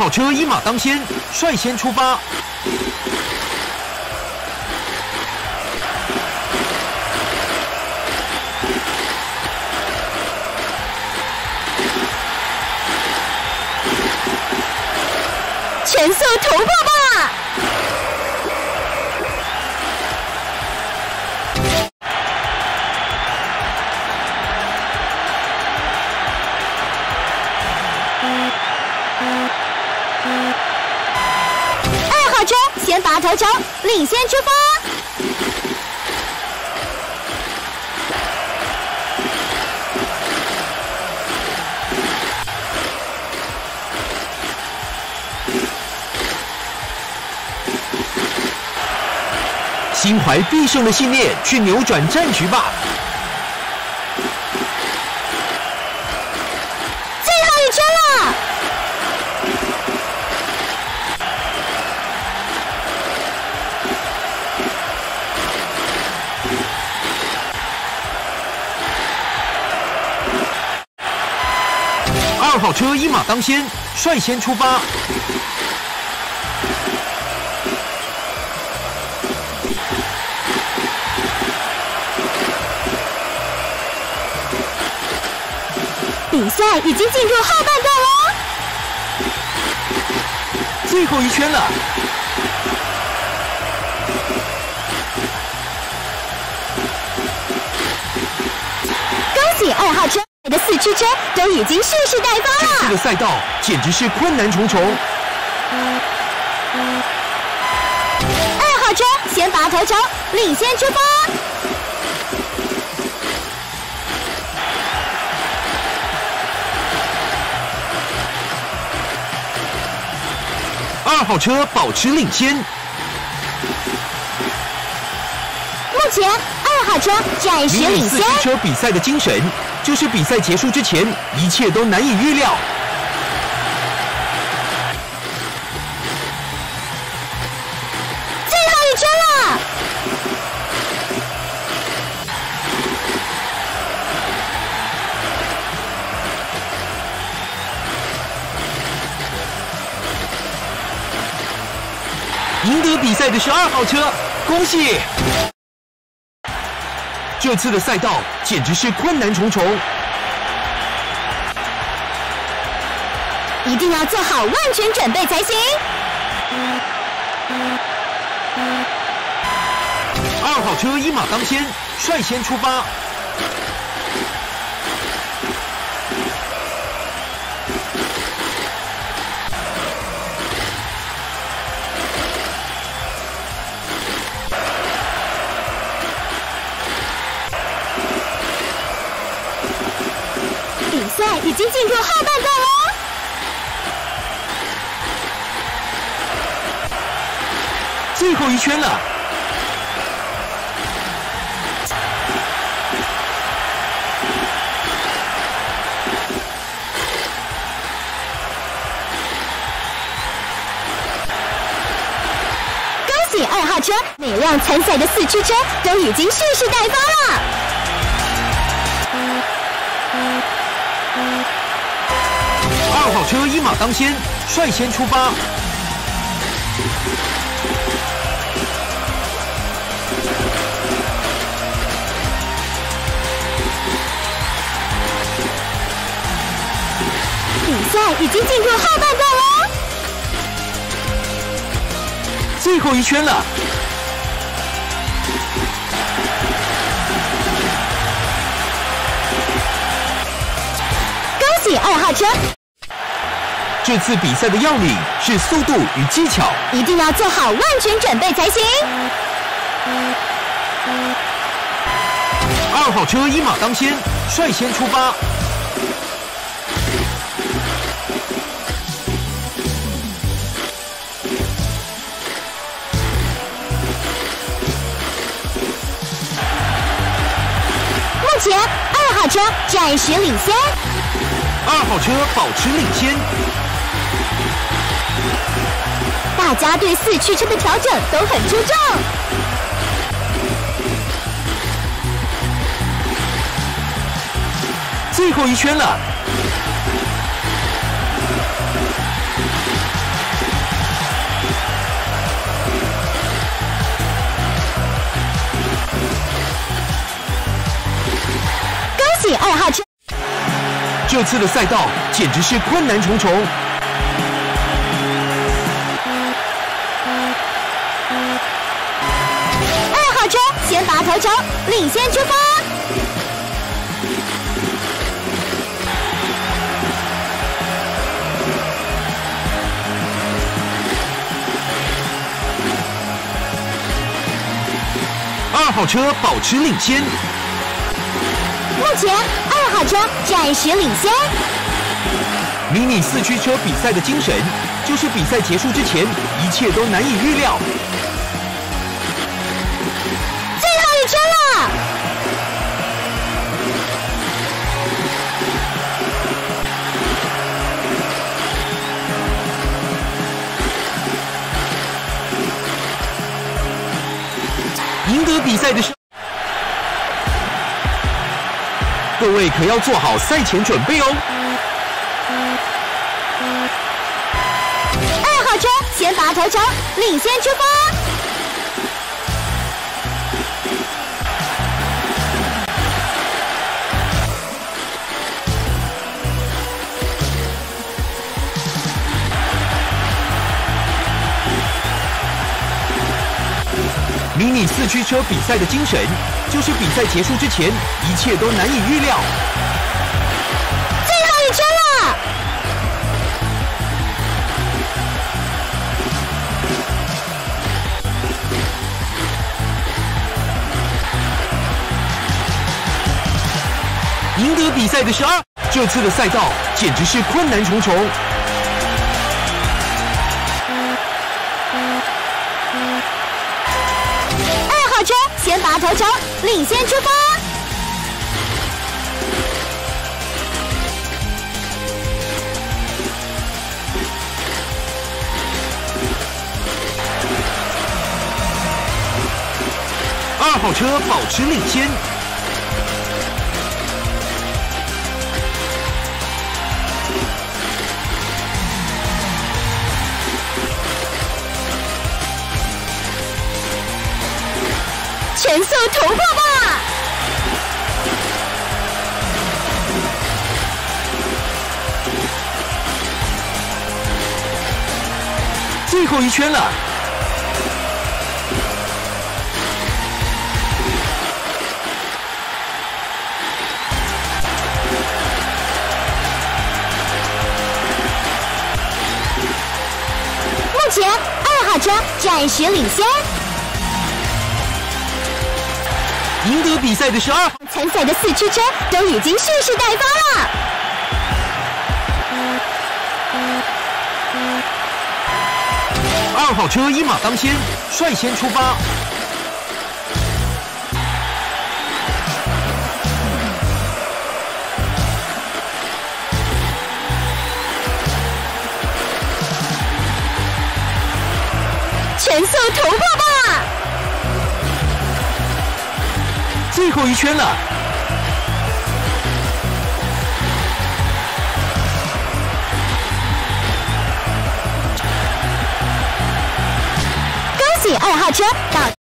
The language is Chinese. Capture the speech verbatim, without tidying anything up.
号车一马当先，率先出发。 全速突破吧！二号车先拔头筹，领先出发。 心怀必胜的信念，去扭转战局吧！ 最后一圈了。 二号车一马当先，率先出发。 比赛已经进入后半段了， 最后一圈了。 恭喜二号车的四驱车都已经蓄势待发了。 这个赛道简直是困难重重。 二号车先拔头筹，领先出发。 二号车保持领先。目前二号车暂时领先。 四驱车比赛的精神，就是比赛结束之前，一切都难以预料。 最后一圈了。 赢得比赛的是二号车，恭喜！这次的赛道简直是困难重重， 一定要做好万全准备才行。 二号车一马当先，率先出发。 比赛已经进入后半段了， 最后一圈了。 恭喜二号车，每辆参赛的四驱车都已经蓄势待发了。 二号车一马当先，率先出发。 比赛已经进入后半段了， 最后一圈了。 恭喜二号车！ 这次比赛的要领是速度与技巧， 一定要做好万全准备才行。 二号车一马当先，率先出发。 目前二号车暂时领先。 二号车保持领先。 大家对四驱车的调整都很出众。 最后一圈了。 喜二号车！ 这次的赛道简直是困难重重。 二号车先拔头筹，领先出发。 二号车保持领先。 目前二号车暂时领先。 迷你四驱车比赛的精神，就是比赛结束之前，一切都难以预料。 最后一圈了。 赢得比赛的是，各位可要做好赛前准备哦。 二号车先拔头筹，领先出发。 迷你四驱车比赛的精神，就是比赛结束之前，一切都难以预料。 最后一圈了。 赢得比赛的是二，这次的赛道简直是困难重重。 二号车先拔头筹，领先出发。 二号车保持领先。 全速突破吧！ 最后一圈了。 目前二号车暂时领先。 赢得比赛的是二号。 参赛的四驱车都已经蓄势待发了。 二号车一马当先，率先出发。 全速突破吧！ 最后一圈了。 恭喜二号车到。